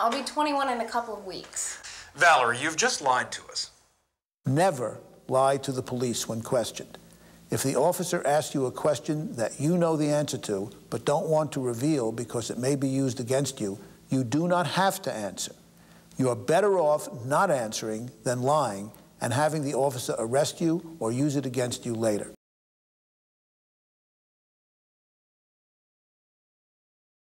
I'll be 21 in a couple of weeks. Valerie, you've just lied to us. Never lie to the police when questioned. If the officer asks you a question that you know the answer to, but don't want to reveal because it may be used against you, you do not have to answer. You are better off not answering than lying and having the officer arrest you or use it against you later.